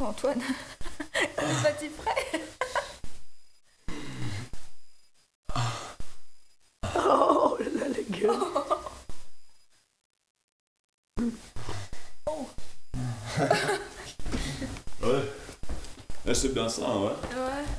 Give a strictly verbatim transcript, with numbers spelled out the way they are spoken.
Antoine, c'est pas si frais. Oh là là, la gueule. Oh. Ouais. Là, c'est bien ça, ouais. Ouais.